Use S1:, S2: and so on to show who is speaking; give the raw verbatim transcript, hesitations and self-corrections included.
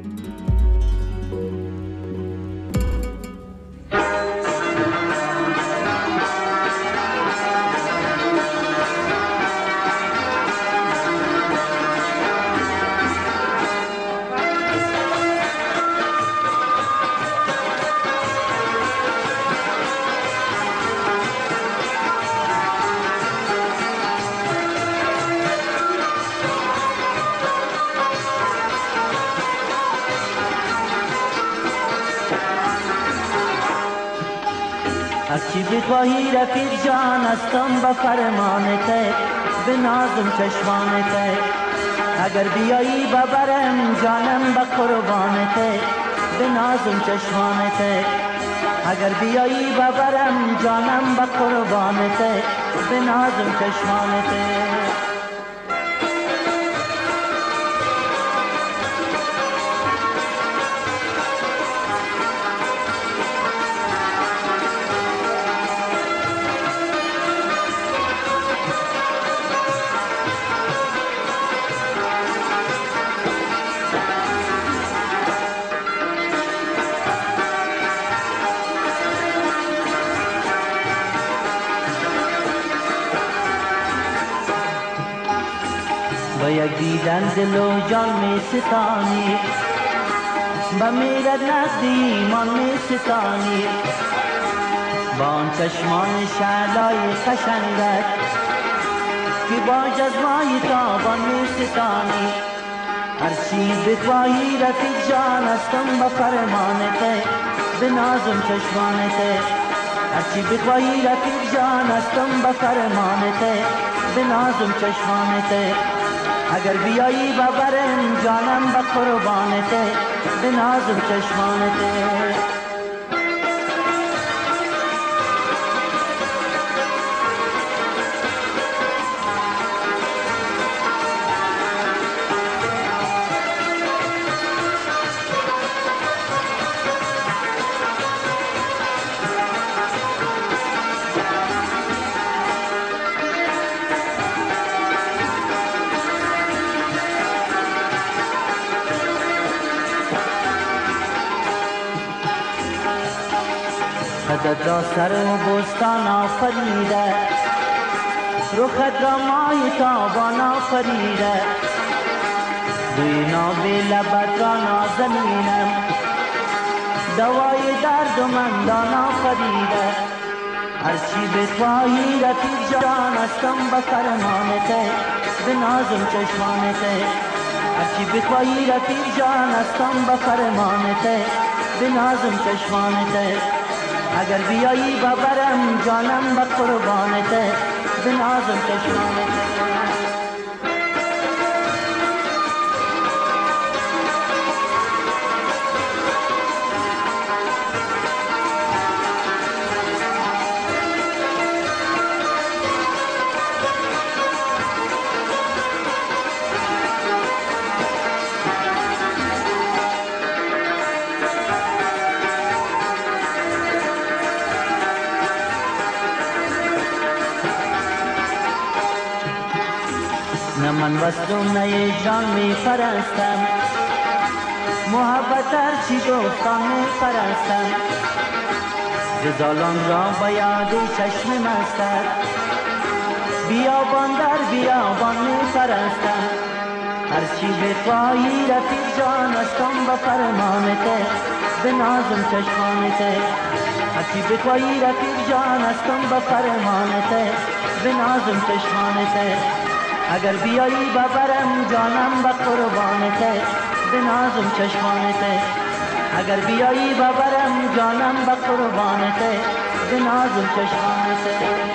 S1: هرچی بخواهی رفیق جان هستم با فرمانت، به نازم چشمانت. اگر بیایی ببرم جانم با قربانت، به نازم چشمانت. اگر بیایی ببرم جانم با قربانت، به نازم چشمانت. با یک دیدن دل و جان می ستانی، با میرد نزد ایمان می ستانی. با آن چشمان شعلای قشنگت که با جذبای تابان می ستانی. هرچی بخواهی رفیق جان هستم با فرمانت، به نازم چشمانت. هرچی بخواهی رفیق جان هستم با فرمانت، به نازم چشمانت. اگر بیایی ببرم جانم با قربانت، به نازم چشمانت. خدت را سر و بستان آفریده، رخت را مای تابان آفریده. روی ناب لبت را نازنینم، دوای درد و مندان آفریده. هرچی بخواهی رفیق جان هستم با فرمانت، به نازم چشمانت. هرچی بخواهی رفیق جان هستم با فرمانت، به نازم چشمانت. اگر بیایی ببرم جانم با قربانت، به نازم چشمانت. نه من وصلونه جان می پرستم، محبت هرچی دوستان می پرستم. غزالان را با یاد چشم مستت، بیابان در بیابان می پرستم. هرچی بخواهی رفیق جان هستم با فرمانت، به نازم چشمانت. هرچی بخواهی رفیق جان هستم با فرمانت، به نازم چشمانت. اگر بیایی ببرم جانم با قربانت، به نازم چشمانت. اگر بیایی ببرم جانم با قربانت، به نازم چشمانت.